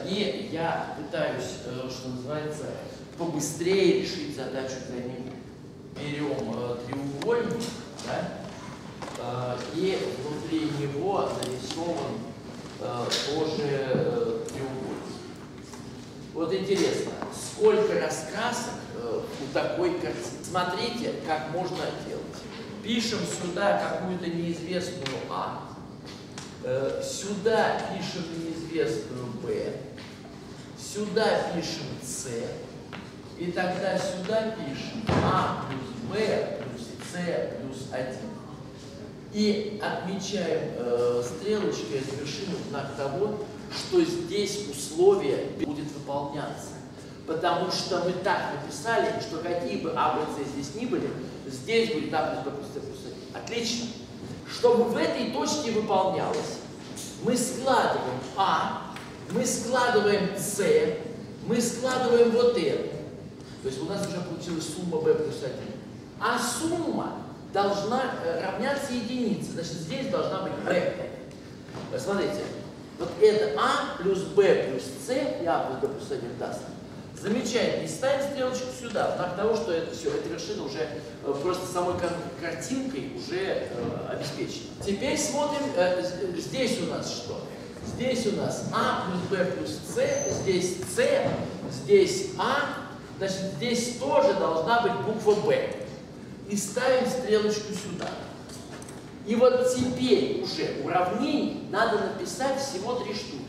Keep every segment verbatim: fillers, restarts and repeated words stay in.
И я пытаюсь, что называется, побыстрее решить задачу для него. Берем треугольник, да, и внутри него нарисован тоже треугольник. Вот интересно, сколько раскрасок у такой картины. Смотрите, как можно делать. Пишем сюда какую-то неизвестную А, сюда пишем неизвестную Б, сюда пишем С, и тогда сюда пишем А плюс Б плюс С плюс один. И отмечаем э, стрелочкой от вершины в знак того, что здесь условие будет выполняться. Потому что мы так написали, что какие бы А, Б, С здесь ни были, здесь будет А плюс Б плюс С плюс один. Отлично. Чтобы в этой точке выполнялось, мы складываем А, мы складываем С, мы складываем вот это. То есть у нас уже получилась сумма B плюс один. А сумма должна равняться единице. Значит, здесь должна быть B. Смотрите, вот это А плюс B плюс С и А плюс B плюс один даст. Замечательно. И ставим стрелочку сюда, в знак того, что это все, эта вершина уже э, просто самой картинкой уже э, обеспечена. Теперь смотрим, э, здесь у нас что? Здесь у нас А плюс Б плюс С, здесь С, здесь А, значит, здесь тоже должна быть буква Б. И ставим стрелочку сюда. И вот теперь уже уравнений надо написать всего три штуки.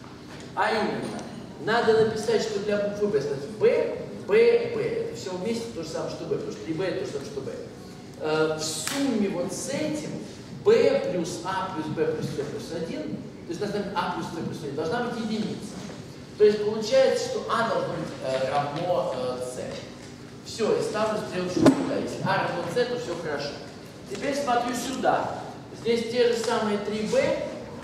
А именно, надо написать, что для буквы Б, значит, Б, Б, Б. Это все вместе то же самое, что Б, потому что три Б это то же самое, что Б. Э, в сумме вот с этим B плюс А плюс Б плюс С плюс один, то есть должна быть А плюс С плюс один, должна быть единица. То есть получается, что А должно быть э, равно э, С. Все, и ставлю стрелочку сюда. Если А равно С, то все хорошо. Теперь смотрю сюда. Здесь те же самые три Б,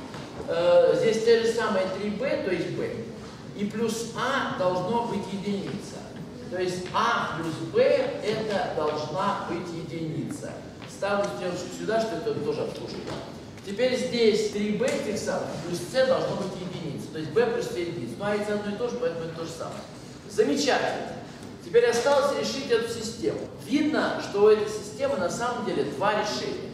э, здесь те же самые три Б, то есть Б. И плюс А должно быть единица. То есть А плюс Б это должна быть единица. Ставлю стрелочку сюда, что это тоже обслуживает. Теперь здесь три Б тех самых, плюс С должно быть единица. То есть Б плюс С единица. Ну а это одно и то же, поэтому это то же самое. Замечательно. Теперь осталось решить эту систему. Видно, что у этой системы на самом деле два решения.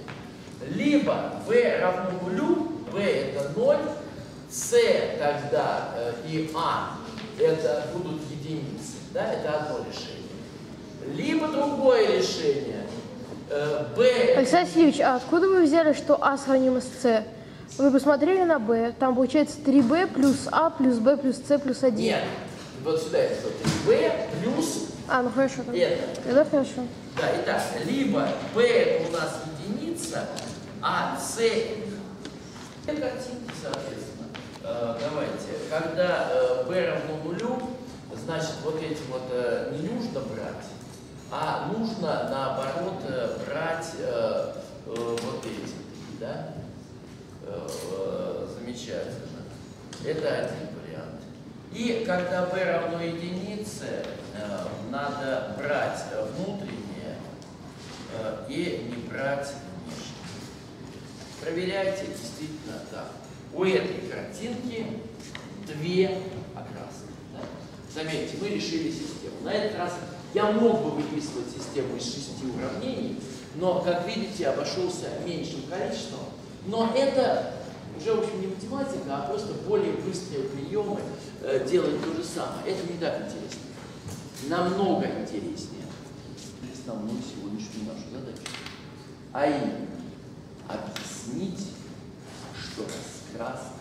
Либо V равно нулю, V это ноль, C тогда э, и А это будут единицы. Да, это одно решение. Либо другое решение. Э, B... Александр Васильевич, а откуда вы взяли, что А сравнимо с С? Вы посмотрели на B, там получается три Б плюс А плюс Б плюс С плюс один. Нет, вот сюда это B плюс А, ну хорошо. это. Тогда хорошо. Да, итак, либо B это у нас единица, а С картинки, соответственно. Э, давайте, когда э, B равно нулю, значит, вот эти вот э, не нужно брать, а нужно, наоборот, э, брать э, э, вот эти, да? Э, э, замечательно. Это один вариант. И когда B равно единице, э, надо брать внутреннее э, и не брать внешнее. Проверяйте, действительно так. У этой картинки две окраски. Да? Заметьте, мы решили систему. На этот раз я мог бы выписывать систему из шести уравнений, но, как видите, обошелся меньшим количеством. Но это уже, в общем, не математика, а просто более быстрые приемы э, делать то же самое. Это не так интересно. Намного интереснее. Основную сегодняшнюю нашу задачу. А именно, объяснить, что раскраска